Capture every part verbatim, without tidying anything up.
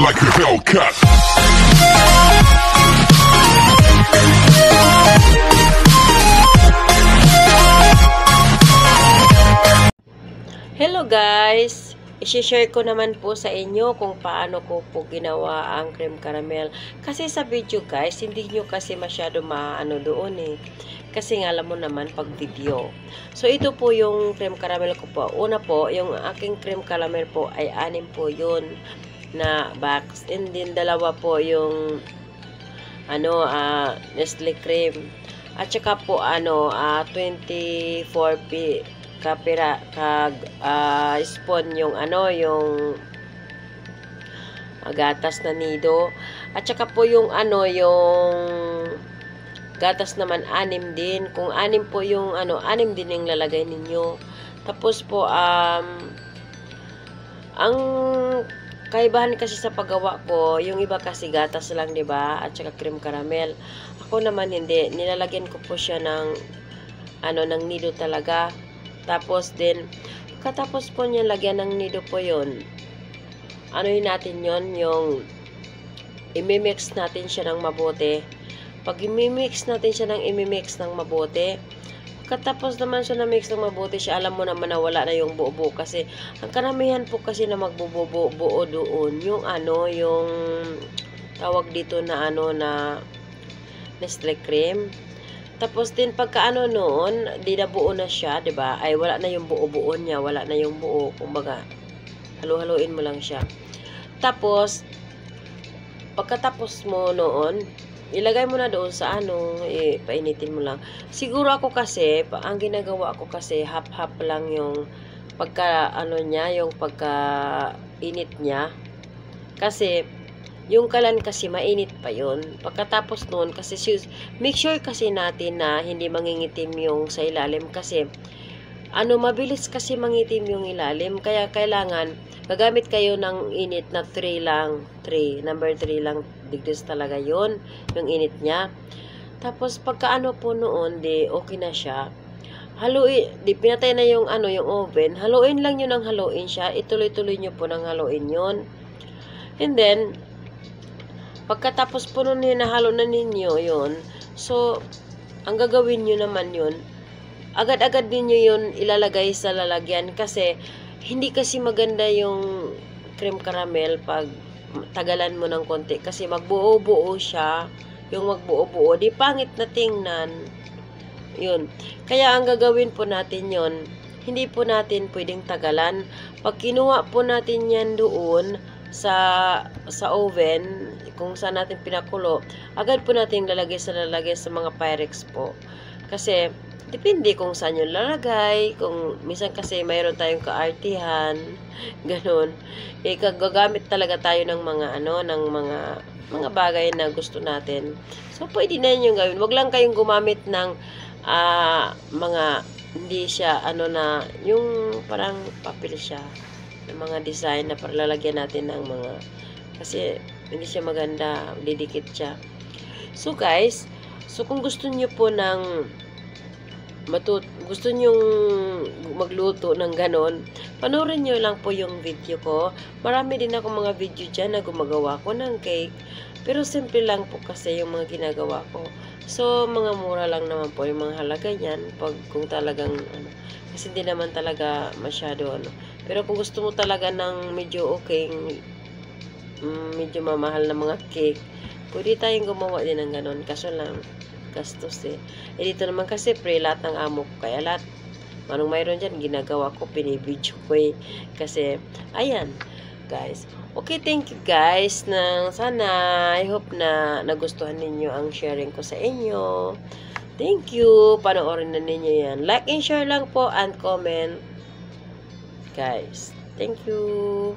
like a Hellcat. Hello guys! I-share ko naman po sa inyo kung paano ko po ginawa ang cream caramel. Kasi sa video guys, hindi nyo kasi masyado maano doon eh. Kasi nga alam mo naman pag video. So ito po yung cream caramel ko po. Una po, yung aking cream caramel po ay anim po yun na box. And then dalawa po yung ano, uh, Nestle cream. At saka po ano, uh, twenty-four p kapira kag uh, spoon yung ano, yung uh, gatas na nido. At saka po yung ano, yung gatas naman anim din. Kung anim po yung ano, anim din yung lalagay ninyo. Tapos po um ang kaibahan kasi sa paggawa ko, yung iba kasi gatas lang, 'di ba? At saka cream caramel. Ako naman hindi, nilalagyan ko po siya ng ano, ng nido talaga. Tapos din katapos po niya lagyan ng nido po 'yon. Anuhin natin 'yon, yung i-mix natin siya ng mabuti. Pag i-mix natin siya ng i-mix ng mabuti, katapos naman siya na mix ng mabuti siya, alam mo naman na wala na yung buo-buo kasi ang karamihan po kasi na magbubuo-buo doon yung ano, yung tawag dito na ano na Nestle cream. Tapos din pagka ano noon, di na buo na siya, 'di ba? Ay wala na yung buo-buo niya, wala na yung buo, kumbaga halu-haluin mo lang siya. Tapos pagkatapos mo noon, ilagay mo na doon sa ano, eh, painitin mo lang. Siguro ako kasi, ang ginagawa ko kasi, half-half lang yung pagka, ano niya, yung pagka init niya. Kasi, yung kalan kasi mainit pa yun. Pagkatapos noon, kasi, make sure kasi natin na hindi mangingitim yung sa ilalim. Kasi, ano, mabilis kasi mangitim yung ilalim. Kaya, kailangan, gagamit kayo ng init na three lang. three. Number three lang. Degrees talaga yon yung init niya. Tapos, pagka ano po noon, di, okay na siya. Haluin, di, pinatay na yung, ano, yung oven. Haluin lang yun ng haluin siya. Ituloy-tuloy nyo po ng haluin yun. And then, pagkatapos po nun hinahalo na ninyo yun, so, ang gagawin nyo naman yun, agad-agad ninyo yun ilalagay sa lalagyan kasi hindi kasi maganda yung cream caramel pag tagalan mo ng konti kasi magbuo-buo siya, yung magbuo-buo, di pangit na tingnan yun. Kaya ang gagawin po natin yun, hindi po natin pwedeng tagalan. Pag kinuha po natin yan doon sa sa oven, kung saan natin pinakulo, agad po natin lalagay sa lalagay sa mga Pyrex po. Kasi depende kung saan yung lalagay, kung minsan kasi mayroon tayong kaartihan, ganun. Eh, gagamit talaga tayo ng mga ano, ng mga mga bagay na gusto natin. So, pwede na yun yung gawin. Wag lang kayong gumamit ng uh, mga, hindi siya, ano na, yung parang papel siya, ng mga design na para lalagyan natin ng mga, kasi hindi siya maganda, didikit siya. So, guys, so kung gusto niyo po ng matut gusto nyong magluto ng ganon, panoorin nyo lang po yung video ko. Marami din ako mga video dyan na gumagawa ko ng cake. Pero simple lang po kasi yung mga ginagawa ko. So, mga mura lang naman po yung mga halaga yan. Pag kung talagang, ano, kasi hindi naman talaga masyado, ano. Pero kung gusto mo talaga ng medyo okay, um, medyo mamahal na mga cake, pwede tayong gumawa din ng ganon. Kaso lang, gastos eh. Eh dito naman kasi pre lahat ng amo ko. Kaya lahat, manong mayroon dyan, ginagawa ko, pinibidyo ko eh. Kasi, ayan, guys. Okay, thank you guys. Na, sana, I hope na nagustuhan ninyo ang sharing ko sa inyo. Thank you. Panoorin na ninyo yan. Like and share lang po and comment. Guys, thank you.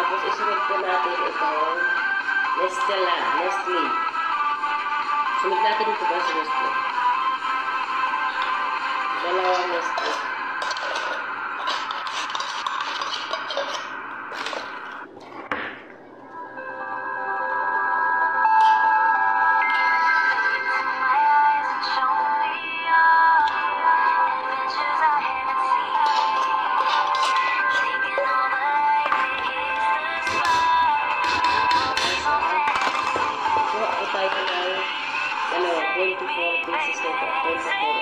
Tapos isunod po natin itong Nestela, Nestle. Sunod natin ito ba sa Nestle? Dalawang Nestle. twenty-four pieces na ito. twenty-four.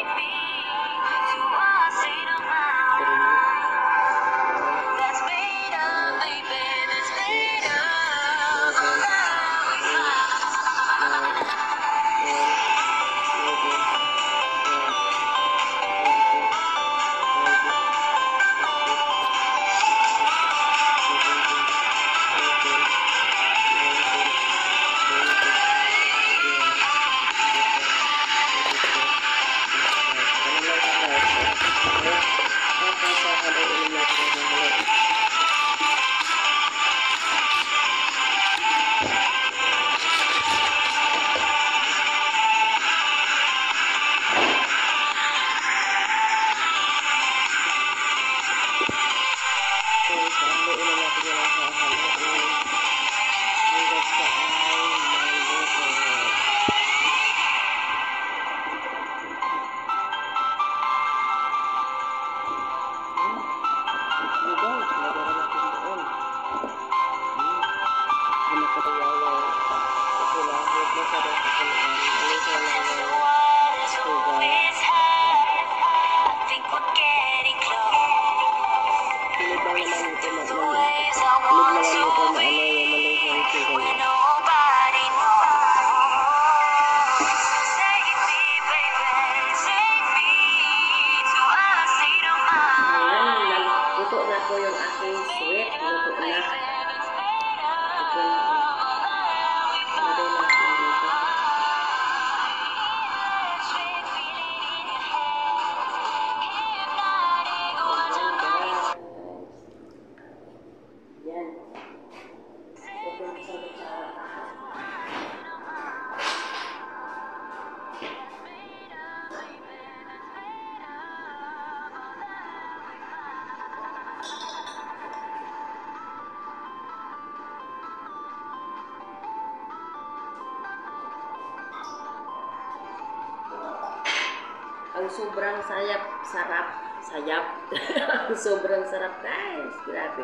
Ang sobrang sayap, sarap, sayap. Ang sobrang sarap, guys. Grabe.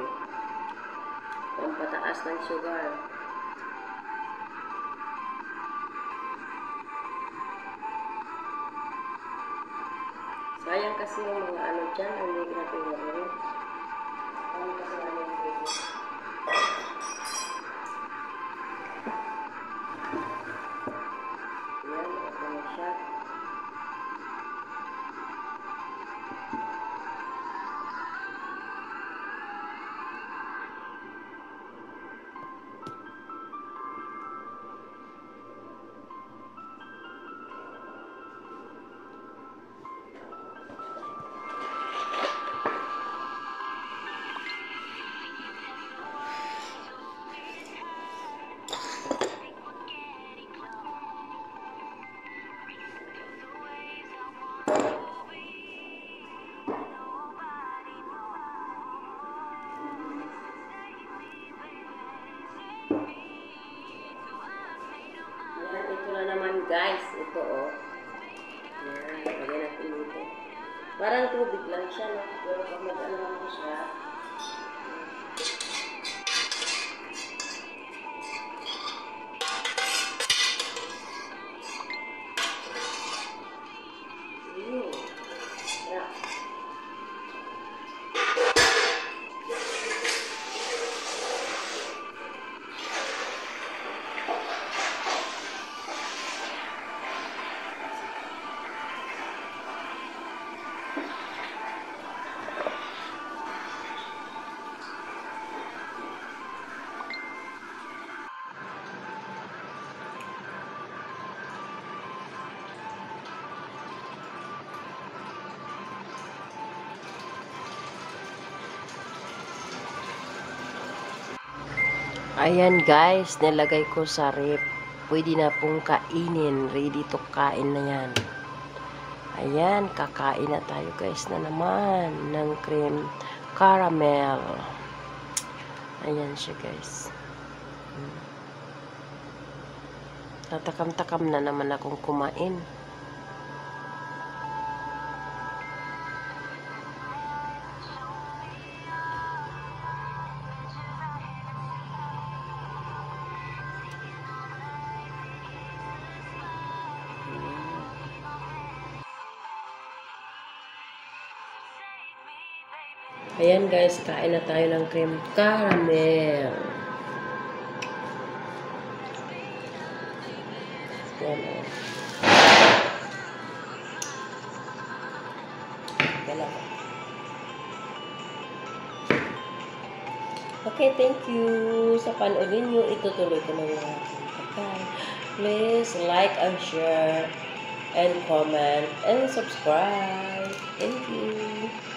Pampataas ng sugar. Sayang kasi yung mga ano dyan, ang hindi natin gawin. Ano kasi namin pwede. Yan, ito na siya. Guys, ito oh. Yan, lagyan natin dito. Parang tubig lang siya, no? Pero pag mag-ano lang ko siya, Ayan guys, nilagay ko sa rep. Pwede na pong kainin. Ready to kain na yan. Ayan, kakain na tayo guys na naman ng cream caramel. Ayan siya guys. Tatakam-takam na naman akong kumain. Ayan guys, kain na tayo ng cream caramel. Ayan o. Okay, thank you sa panoodin nyo. Itutuloy ko na yung aking pagkain. Please like and share and comment and subscribe. Thank you.